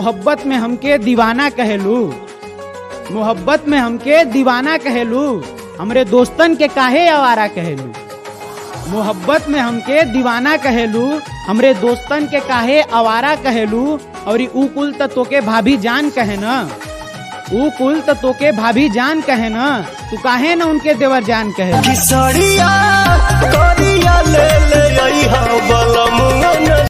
मोहब्बत में हमके दीवाना कहलू, मोहब्बत में हमके दीवाना कहलू, हमरे दोस्तन के काहे आवारा कहलू। मोहब्बत में हमके दीवाना कहलू, हमरे दोस्तन के काहे आवारा कहलू। और ऊ कुल त तोके भाभी जान कहे न, ऊ कुल त तोके भाभी जान कहे न, तू काहे न उनके देवर जान कहे।